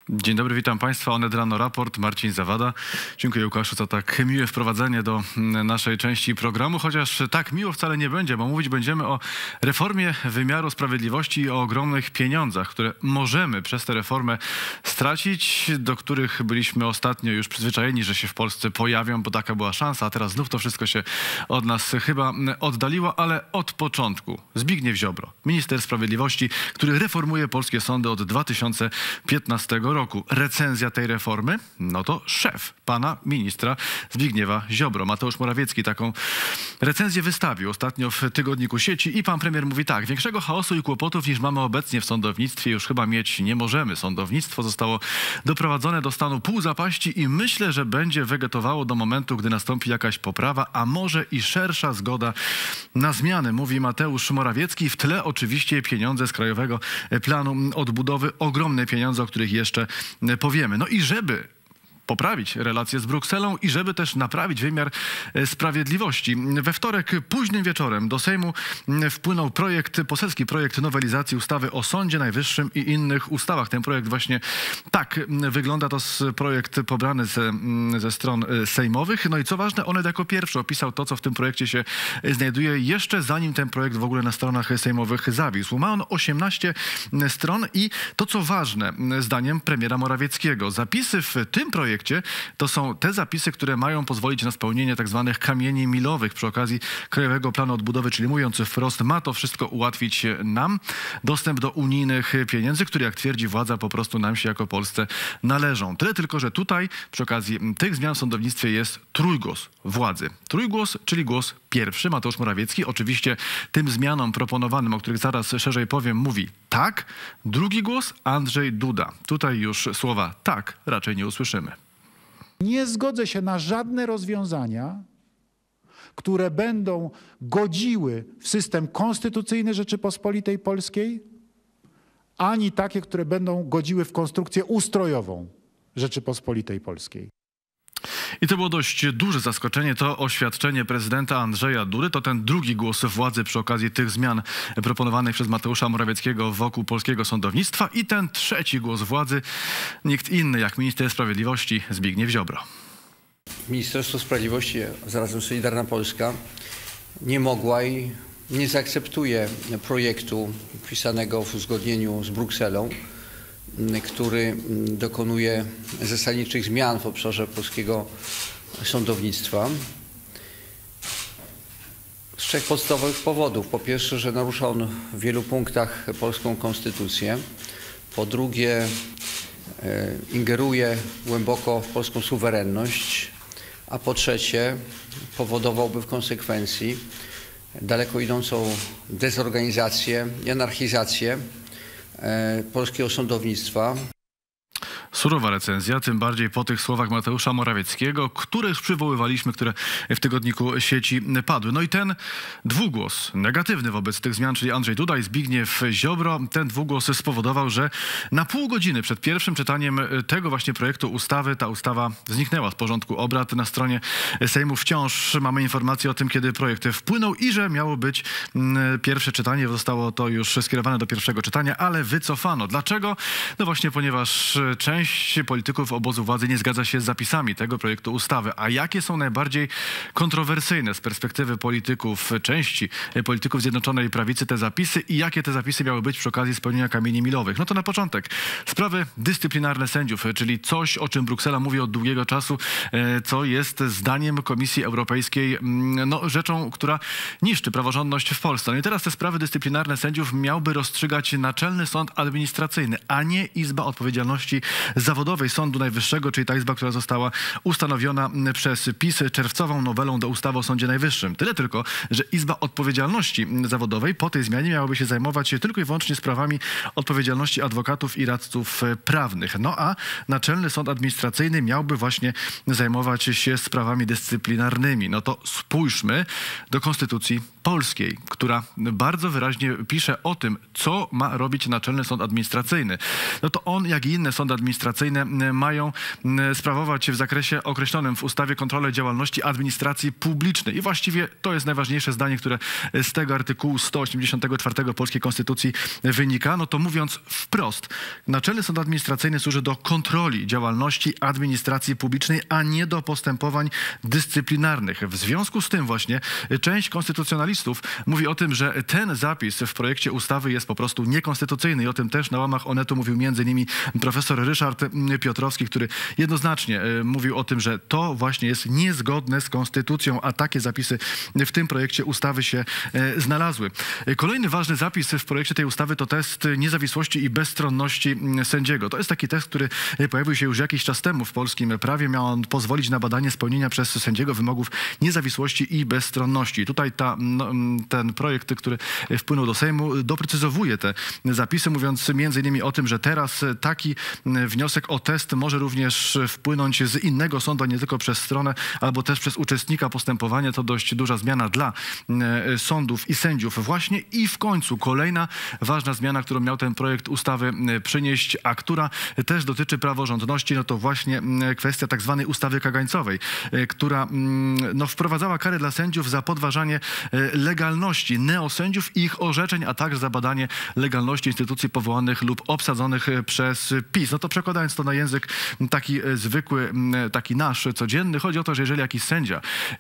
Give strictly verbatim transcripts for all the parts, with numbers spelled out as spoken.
Dzień dobry, witam Państwa. Onet Rano Raport, Marcin Zawada. Dziękuję Łukaszu za tak miłe wprowadzenie do naszej części programu, chociaż tak miło wcale nie będzie, bo mówić będziemy o reformie wymiaru sprawiedliwości i o ogromnych pieniądzach, które możemy przez tę reformę stracić, do których byliśmy ostatnio już przyzwyczajeni, że się w Polsce pojawią, bo taka była szansa, a teraz znów to wszystko się od nas chyba oddaliło, ale od początku. Zbigniew Ziobro, minister sprawiedliwości, który reformuje polskie sądy od dwa tysiące piętnastego roku. Recenzja tej reformy? No to szef pana ministra Zbigniewa Ziobro. Mateusz Morawiecki taką recenzję wystawił ostatnio w tygodniku Sieci i pan premier mówi tak: większego chaosu i kłopotów niż mamy obecnie w sądownictwie już chyba mieć nie możemy. Sądownictwo zostało doprowadzone do stanu półzapaści i myślę, że będzie wegetowało do momentu, gdy nastąpi jakaś poprawa, a może i szersza zgoda na zmiany, mówi Mateusz Morawiecki. W tle oczywiście pieniądze z Krajowego Planu Odbudowy, ogromne pieniądze, o których jeszcze powiemy. No i żeby poprawić relacje z Brukselą i żeby też naprawić wymiar sprawiedliwości. We wtorek późnym wieczorem do Sejmu wpłynął projekt, poselski projekt nowelizacji ustawy o Sądzie Najwyższym i innych ustawach. Ten projekt właśnie tak wygląda. To projekt pobrany ze, ze stron sejmowych. No i co ważne, Onet jako pierwszy opisał to, co w tym projekcie się znajduje, jeszcze zanim ten projekt w ogóle na stronach sejmowych zawisł. Ma on osiemnaście stron i to, co ważne, zdaniem premiera Morawieckiego, zapisy w tym projekcie to są te zapisy, które mają pozwolić na spełnienie tak zwanych kamieni milowych przy okazji Krajowego Planu Odbudowy, czyli mówiąc wprost, ma to wszystko ułatwić nam dostęp do unijnych pieniędzy, które, jak twierdzi władza, po prostu nam się jako Polsce należą. Tyle tylko, że tutaj przy okazji tych zmian w sądownictwie jest trójgłos władzy. Trójgłos, czyli głos pierwszy, Mateusz Morawiecki, oczywiście tym zmianom proponowanym, o których zaraz szerzej powiem, mówi tak. Drugi głos Andrzej Duda. Tutaj już słowa tak raczej nie usłyszymy. Nie zgodzę się na żadne rozwiązania, które będą godziły w system konstytucyjny Rzeczypospolitej Polskiej, ani takie, które będą godziły w konstrukcję ustrojową Rzeczypospolitej Polskiej. I to było dość duże zaskoczenie, to oświadczenie prezydenta Andrzeja Dudy. To ten drugi głos władzy przy okazji tych zmian proponowanych przez Mateusza Morawieckiego wokół polskiego sądownictwa. I ten trzeci głos władzy, nikt inny jak minister sprawiedliwości Zbigniew Ziobro. Ministerstwo Sprawiedliwości, zarazem Solidarna Polska, nie mogła i nie zaakceptuje projektu wpisanego w uzgodnieniu z Brukselą, który dokonuje zasadniczych zmian w obszarze polskiego sądownictwa z trzech podstawowych powodów. Po pierwsze, że narusza on w wielu punktach polską konstytucję. Po drugie, ingeruje głęboko w polską suwerenność. A po trzecie, powodowałby w konsekwencji daleko idącą dezorganizację i anarchizację polskiego sądownictwa. Surowa recenzja, tym bardziej po tych słowach Mateusza Morawieckiego, które już przywoływaliśmy, które w tygodniku Sieci padły. No i ten dwugłos negatywny wobec tych zmian, czyli Andrzej Duda i Zbigniew Ziobro, ten dwugłos spowodował, że na pół godziny przed pierwszym czytaniem tego właśnie projektu ustawy ta ustawa zniknęła z porządku obrad. Na stronie Sejmu wciąż mamy informację o tym, kiedy projekt wpłynął i że miało być pierwsze czytanie. Zostało to już skierowane do pierwszego czytania, ale wycofano. Dlaczego? No właśnie, ponieważ część polityków obozu władzy nie zgadza się z zapisami tego projektu ustawy. A jakie są najbardziej kontrowersyjne z perspektywy polityków, części polityków Zjednoczonej Prawicy te zapisy i jakie te zapisy miały być przy okazji spełnienia kamieni milowych? No to na początek sprawy dyscyplinarne sędziów, czyli coś, o czym Bruksela mówi od długiego czasu, co jest zdaniem Komisji Europejskiej no, rzeczą, która niszczy praworządność w Polsce. No i teraz te sprawy dyscyplinarne sędziów miałby rozstrzygać Naczelny Sąd Administracyjny, a nie Izba Odpowiedzialności Zawodowej Sądu Najwyższego, czyli ta izba, która została ustanowiona przez PiS czerwcową nowelą do ustawy o Sądzie Najwyższym. Tyle tylko, że Izba Odpowiedzialności Zawodowej po tej zmianie miałaby się zajmować tylko i wyłącznie sprawami odpowiedzialności adwokatów i radców prawnych. No a Naczelny Sąd Administracyjny miałby właśnie zajmować się sprawami dyscyplinarnymi. No to spójrzmy do Konstytucji Polskiej, która bardzo wyraźnie pisze o tym, co ma robić Naczelny Sąd Administracyjny. No to on, jak i inne sądy administracyjne, administracyjne mają sprawować w zakresie określonym w ustawie kontrolę działalności administracji publicznej. I właściwie to jest najważniejsze zdanie, które z tego artykułu sto osiemdziesiątego czwartego polskiej konstytucji wynika. No to mówiąc wprost, Naczelny Sąd Administracyjny służy do kontroli działalności administracji publicznej, a nie do postępowań dyscyplinarnych. W związku z tym właśnie część konstytucjonalistów mówi o tym, że ten zapis w projekcie ustawy jest po prostu niekonstytucyjny i o tym też na łamach Onetu mówił między innymi profesor Ryszard Piotrowski, który jednoznacznie mówił o tym, że to właśnie jest niezgodne z konstytucją, a takie zapisy w tym projekcie ustawy się znalazły. Kolejny ważny zapis w projekcie tej ustawy to test niezawisłości i bezstronności sędziego. To jest taki test, który pojawił się już jakiś czas temu w polskim prawie. Miał on pozwolić na badanie spełnienia przez sędziego wymogów niezawisłości i bezstronności. Tutaj ta, no, ten projekt, który wpłynął do Sejmu, doprecyzowuje te zapisy, mówiąc między innymi o tym, że teraz taki wniosek o test może również wpłynąć z innego sądu, a nie tylko przez stronę, albo też przez uczestnika postępowania. To dość duża zmiana dla sądów i sędziów właśnie. I w końcu kolejna ważna zmiana, którą miał ten projekt ustawy przynieść, a która też dotyczy praworządności, no to właśnie kwestia tak zwanej ustawy kagańcowej, która no, wprowadzała kary dla sędziów za podważanie legalności neosędziów i ich orzeczeń, a także za badanie legalności instytucji powołanych lub obsadzonych przez PiS. No to przekładając to na język taki zwykły, taki nasz, codzienny, chodzi o to, że jeżeli jakiś sędzia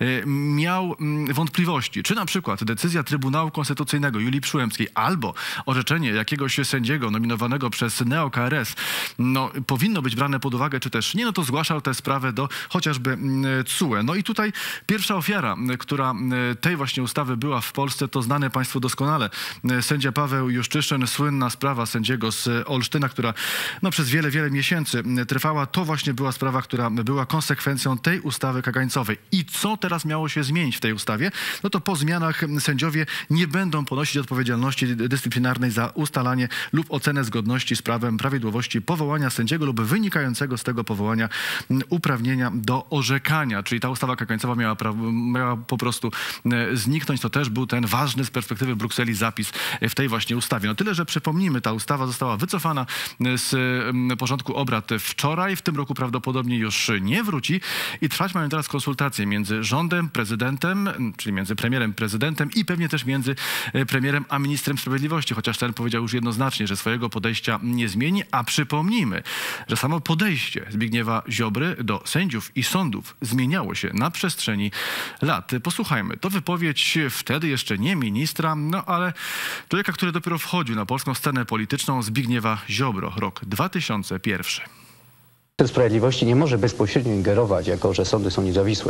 miał wątpliwości, czy na przykład decyzja Trybunału Konstytucyjnego Julii Przyłębskiej albo orzeczenie jakiegoś sędziego nominowanego przez neo-K R S no, powinno być brane pod uwagę, czy też nie, no to zgłaszał tę sprawę do chociażby C U E. No i tutaj pierwsza ofiara, która tej właśnie ustawy była w Polsce, to znany państwu doskonale sędzia Paweł Juszczyszyn, słynna sprawa sędziego z Olsztyna, która no, przez wiele, wiele miesięcy trwała. To właśnie była sprawa, która była konsekwencją tej ustawy kagańcowej. I co teraz miało się zmienić w tej ustawie? No to po zmianach sędziowie nie będą ponosić odpowiedzialności dyscyplinarnej za ustalanie lub ocenę zgodności z prawem, prawidłowości powołania sędziego lub wynikającego z tego powołania uprawnienia do orzekania. Czyli ta ustawa kagańcowa miała, miała po prostu zniknąć. To też był ten ważny z perspektywy Brukseli zapis w tej właśnie ustawie. No tyle, że przypomnijmy, ta ustawa została wycofana z porządku obrad wczoraj. W tym roku prawdopodobnie już nie wróci i trwać mają teraz konsultacje między rządem, prezydentem, czyli między premierem, prezydentem i pewnie też między premierem a ministrem sprawiedliwości, chociaż ten powiedział już jednoznacznie, że swojego podejścia nie zmieni, a przypomnijmy, że samo podejście Zbigniewa Ziobry do sędziów i sądów zmieniało się na przestrzeni lat. Posłuchajmy, to wypowiedź wtedy jeszcze nie ministra, no ale człowieka, który dopiero wchodził na polską scenę polityczną, Zbigniewa Ziobro, rok dwa tysiące pierwszy. Sprawiedliwości nie może bezpośrednio ingerować, jako że sądy są niezawisłe.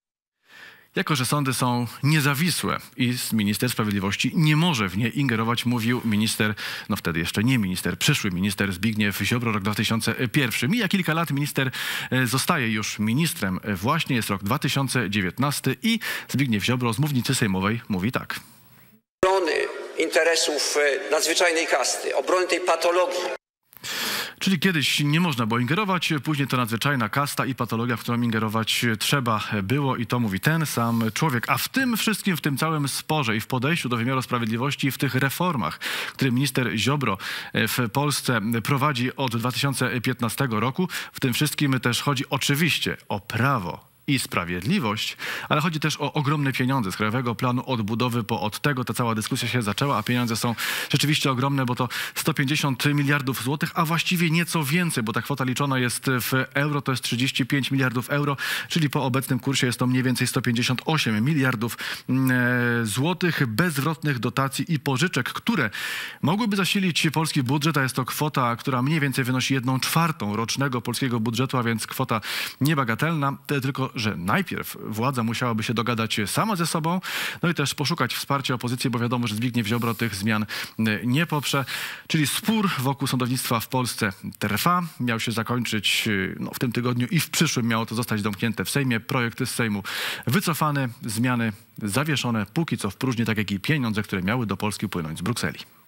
Jako że sądy są niezawisłe i minister sprawiedliwości nie może w nie ingerować, mówił minister, no wtedy jeszcze nie minister, przyszły minister Zbigniew Ziobro, rok dwa tysiące pierwszy. Mija kilka lat, minister zostaje już ministrem. Właśnie jest rok dwa tysiące dziewiętnasty i Zbigniew Ziobro z mównicy sejmowej mówi tak. Obrony interesów nadzwyczajnej kasty, obrony tej patologii. Czyli kiedyś nie można było ingerować, później to nadzwyczajna kasta i patologia, w którą ingerować trzeba było i to mówi ten sam człowiek. A w tym wszystkim, w tym całym sporze i w podejściu do wymiaru sprawiedliwości i w tych reformach, które minister Ziobro w Polsce prowadzi od dwa tysiące piętnastego roku, w tym wszystkim też chodzi oczywiście o prawo i sprawiedliwość, ale chodzi też o ogromne pieniądze z Krajowego Planu Odbudowy, bo od tego ta cała dyskusja się zaczęła, a pieniądze są rzeczywiście ogromne, bo to sto pięćdziesiąt miliardów złotych, a właściwie nieco więcej, bo ta kwota liczona jest w euro, to jest trzydzieści pięć miliardów euro, czyli po obecnym kursie jest to mniej więcej sto pięćdziesiąt osiem miliardów złotych bezzwrotnych dotacji i pożyczek, które mogłyby zasilić polski budżet, a jest to kwota, która mniej więcej wynosi jedną czwartą rocznego polskiego budżetu, a więc kwota niebagatelna, tylko że najpierw władza musiałaby się dogadać sama ze sobą, no i też poszukać wsparcia opozycji, bo wiadomo, że Zbigniew Ziobro tych zmian nie poprze. Czyli spór wokół sądownictwa w Polsce trwa. Miał się zakończyć no, w tym tygodniu i w przyszłym miało to zostać domknięte w Sejmie. Projekt z Sejmu wycofany, zmiany zawieszone, póki co w próżni, tak jak i pieniądze, które miały do Polski płynąć z Brukseli.